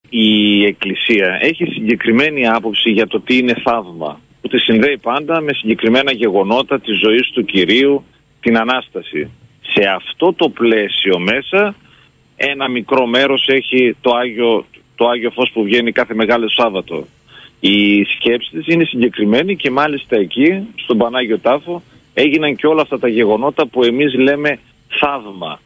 Η Εκκλησία έχει συγκεκριμένη άποψη για το τι είναι θαύμα, που τη συνδέει πάντα με συγκεκριμένα γεγονότα της ζωής του Κυρίου, την Ανάσταση. Σε αυτό το πλαίσιο μέσα ένα μικρό μέρος έχει το Άγιο Φως που βγαίνει κάθε Μεγάλο Σάββατο. Η σκέψη της είναι συγκεκριμένη και μάλιστα εκεί, στον Πανάγιο Τάφο, έγιναν και όλα αυτά τα γεγονότα που εμείς λέμε θαύμα.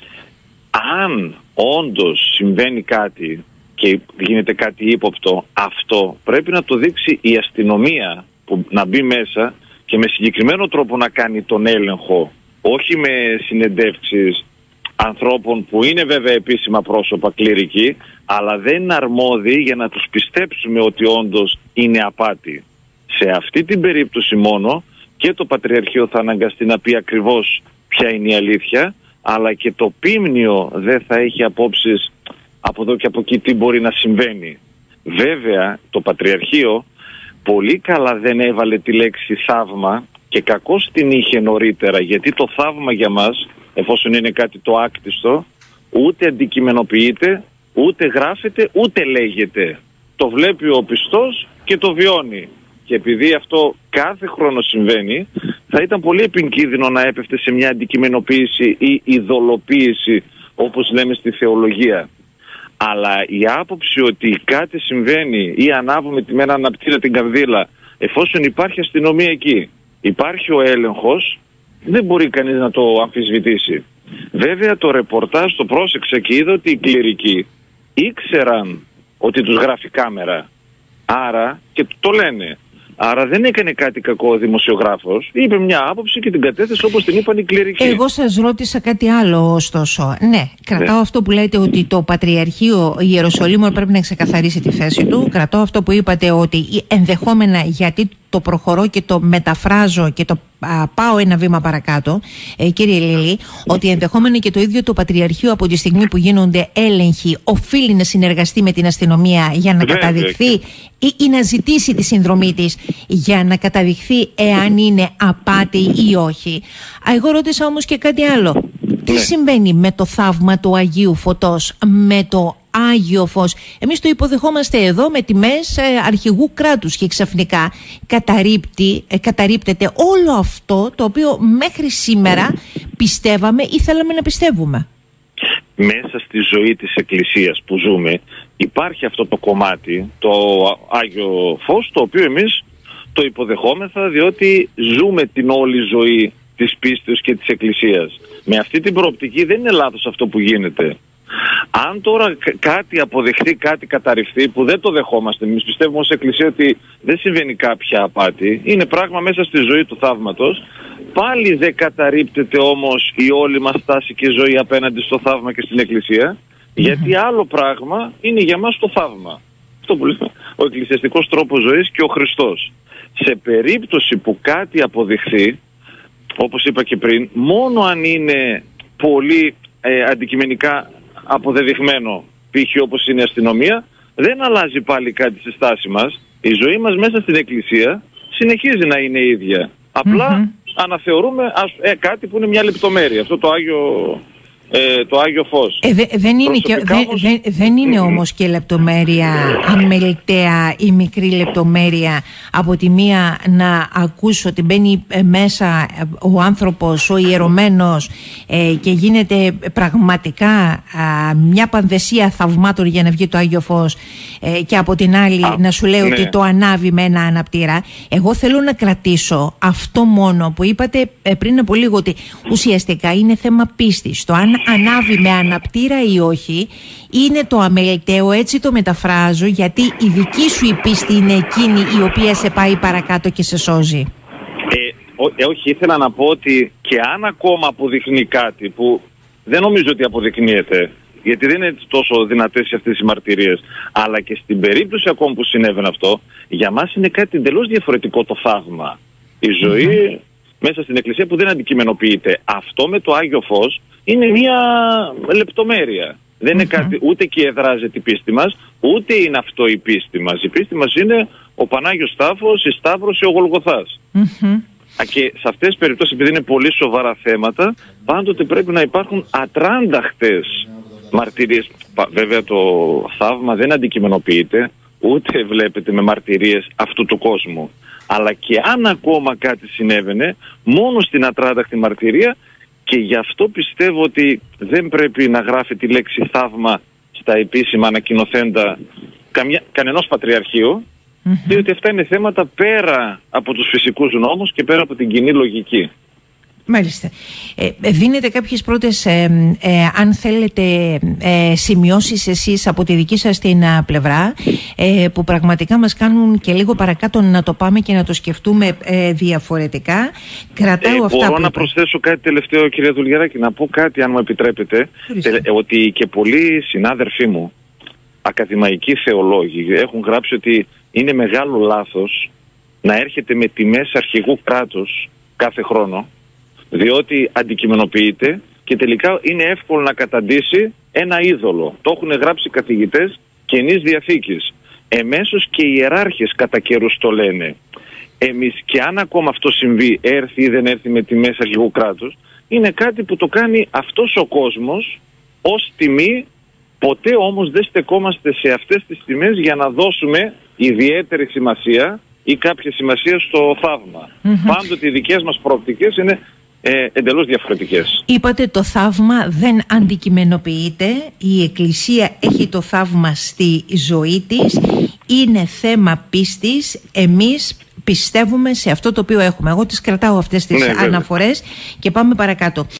Αν όντως συμβαίνει κάτι και γίνεται κάτι ύποπτο, αυτό πρέπει να το δείξει η αστυνομία, που να μπει μέσα και με συγκεκριμένο τρόπο να κάνει τον έλεγχο, όχι με συνεντεύξεις ανθρώπων που είναι βέβαια επίσημα πρόσωπα κληρικοί, αλλά δεν είναι αρμόδιοι για να τους πιστέψουμε ότι όντως είναι απάτη. Σε αυτή την περίπτωση μόνο και το Πατριαρχείο θα αναγκαστεί να πει ακριβώς ποια είναι η αλήθεια, αλλά και το Πίμνιο δεν θα έχει απόψεις από εδώ και από εκεί τι μπορεί να συμβαίνει. Βέβαια το Πατριαρχείο πολύ καλά δεν έβαλε τη λέξη θαύμα και κακώς την είχε νωρίτερα, γιατί το θαύμα για μας, εφόσον είναι κάτι το άκτιστο, ούτε αντικειμενοποιείται, ούτε γράφεται, ούτε λέγεται. Το βλέπει ο πιστός και το βιώνει. Και επειδή αυτό κάθε χρόνο συμβαίνει, θα ήταν πολύ επικίνδυνο να έπεφτε σε μια αντικειμενοποίηση ή ειδωλοποίηση, όπως λέμε στη θεολογία. Αλλά η άποψη ότι κάτι συμβαίνει ή ανάβουμε τη μέρα αναπτύρα την καρδίλα, εφόσον υπάρχει αστυνομία εκεί, υπάρχει ο έλεγχος, δεν μπορεί κανείς να το αμφισβητήσει. Βέβαια το ρεπορτάζ το πρόσεξα και είδα ότι οι κληρικοί ήξεραν ότι τους γράφει κάμερα. Άρα, και το λένε, άρα δεν έκανε κάτι κακό ο δημοσιογράφος, είπε μια άποψη και την κατέθεσε όπως την είπαν οι κληρικοί. Εγώ σας ρώτησα κάτι άλλο ωστόσο. Ναι, κρατάω αυτό που λέτε ότι το Πατριαρχείο Ιεροσολύμων πρέπει να ξεκαθαρίσει τη θέση του. Κρατάω αυτό που είπατε ότι ενδεχόμενα, γιατί το προχωρώ και το μεταφράζω και το πάω ένα βήμα παρακάτω, κύριε Λίλη, ότι ενδεχόμενα και το ίδιο το Πατριαρχείο από τη στιγμή που γίνονται έλεγχοι οφείλει να συνεργαστεί με την αστυνομία για να καταδειχθεί ή να ζητήσει τη συνδρομή της για να καταδειχθεί εάν είναι απάτη ή όχι. Εγώ ρώτησα όμως και κάτι άλλο. Τι συμβαίνει με το θαύμα του Αγίου Φωτός, με το Άγιο Φως? Εμείς το υποδεχόμαστε εδώ με τιμές αρχηγού κράτους και ξαφνικά καταρρίπτεται όλο αυτό το οποίο μέχρι σήμερα πιστεύαμε ή θέλαμε να πιστεύουμε. Μέσα στη ζωή της Εκκλησίας που ζούμε υπάρχει αυτό το κομμάτι, το Άγιο Φως, το οποίο εμείς το υποδεχόμεθα διότι ζούμε την όλη ζωή της πίστης και της Εκκλησίας. Με αυτή την προοπτική δεν είναι λάθος αυτό που γίνεται. Αν τώρα κάτι αποδεχθεί, κάτι καταρριφθεί, που δεν το δεχόμαστε, εμείς πιστεύουμε ως Εκκλησία ότι δεν συμβαίνει κάποια απάτη, είναι πράγμα μέσα στη ζωή του θαύματος, πάλι δεν καταρρίπτεται όμως η όλη μας στάση και ζωή απέναντι στο θαύμα και στην Εκκλησία, γιατί άλλο πράγμα είναι για μας το θαύμα. Αυτό που λέμε, ο εκκλησιαστικός τρόπος ζωής και ο Χριστός. Σε περίπτωση που κάτι αποδειχθεί, όπως είπα και πριν, μόνο αν είναι πολύ αντικειμενικά αποδεδειγμένο, π.χ. όπως είναι η αστυνομία, δεν αλλάζει πάλι κάτι στη στάση μας. Η ζωή μας μέσα στην Εκκλησία συνεχίζει να είναι ίδια. Απλά αναθεωρούμε κάτι που είναι μια λεπτομέρεια. Αυτό το Άγιο Φως. Δεν είναι όμως και λεπτομέρεια αμεληταία ή μικρή λεπτομέρεια. Από τη μία να ακούσω ότι μπαίνει μέσα ο άνθρωπος, ο ιερωμένος και γίνεται πραγματικά μια πανδεσία θαυμάτων για να βγει το Άγιο Φως, και από την άλλη να σου λέει ότι το ανάβει με ένα αναπτήρα. Εγώ θέλω να κρατήσω αυτό μόνο που είπατε πριν από λίγο, ότι ουσιαστικά είναι θέμα πίστης. Το αν ανάβει με αναπτήρα ή όχι είναι το αμεληταίο, έτσι το μεταφράζω, γιατί η δική σου η πίστη είναι εκείνη η οποία σε πάει παρακάτω και σε σώζει. Όχι, ήθελα να πω ότι και αν ακόμα αποδεικνύει κάτι που δεν νομίζω ότι αποδεικνύεται, γιατί δεν είναι τόσο δυνατές αυτές οι μαρτυρίες, αλλά και στην περίπτωση ακόμα που συνέβαινε αυτό, για μας είναι κάτι εντελώς διαφορετικό το θαύμα. Η ζωή μέσα στην Εκκλησία που δεν αντικειμενοποιείται. Αυτό με το Άγιο Φως είναι μια λεπτομέρεια. Δεν είναι κάτι, ούτε και εδράζεται η πίστη μας, ούτε είναι αυτό η πίστη μας. Η πίστη μας είναι ο Πανάγιος Τάφος, η Σταύρωση, ο Γολγοθάς. Και σε αυτές τις περιπτώσεις, επειδή είναι πολύ σοβαρά θέματα, πάντοτε πρέπει να υπάρχουν ατράνταχτες μαρτυρίες. Βέβαια το θαύμα δεν αντικειμενοποιείται, ούτε βλέπετε με μαρτυρίες αυτού του κόσμου. Αλλά και αν ακόμα κάτι συνέβαινε, μόνο στην ατράνταχτη μαρτυρία, και γι' αυτό πιστεύω ότι δεν πρέπει να γράφει τη λέξη θαύμα στα επίσημα ανακοινοθέντα κανενός πατριαρχείου, διότι αυτά είναι θέματα πέρα από τους φυσικούς νόμους και πέρα από την κοινή λογική. Μάλιστα. Δίνετε κάποιες πρώτες, αν θέλετε, σημειώσεις εσείς από τη δική σας την πλευρά, που πραγματικά μας κάνουν και λίγο παρακάτω να το πάμε και να το σκεφτούμε διαφορετικά. Κρατάω αυτά μπορώ που να προσθέσω κάτι τελευταίο, κυρία Δουλγεράκη, να πω κάτι, αν μου επιτρέπετε, ότι και πολλοί συνάδελφοί μου, ακαδημαϊκοί θεολόγοι, έχουν γράψει ότι είναι μεγάλο λάθος να έρχεται με τιμές αρχηγού κράτους κάθε χρόνο, διότι αντικειμενοποιείται και τελικά είναι εύκολο να καταντήσει ένα είδωλο. Το έχουν γράψει καθηγητές Καινής Διαθήκης. Εμέσως και οι ιεράρχες κατά καιρούς το λένε. Εμείς, και αν ακόμα αυτό συμβεί, έρθει ή δεν έρθει με τιμές αρχηγού κράτους, είναι κάτι που το κάνει αυτός ο κόσμος ως τιμή. Ποτέ όμως δεν στεκόμαστε σε αυτές τις τιμές για να δώσουμε ιδιαίτερη σημασία ή κάποια σημασία στο θαύμα. Πάντοτε οι δικές μας προοπτικές είναι εντελώς διαφορετικές. Είπατε το θαύμα δεν αντικειμενοποιείται, η Εκκλησία έχει το θαύμα στη ζωή της, είναι θέμα πίστης, εμείς πιστεύουμε σε αυτό το οποίο έχουμε. Εγώ τις κρατάω αυτές τις αναφορές και πάμε παρακάτω.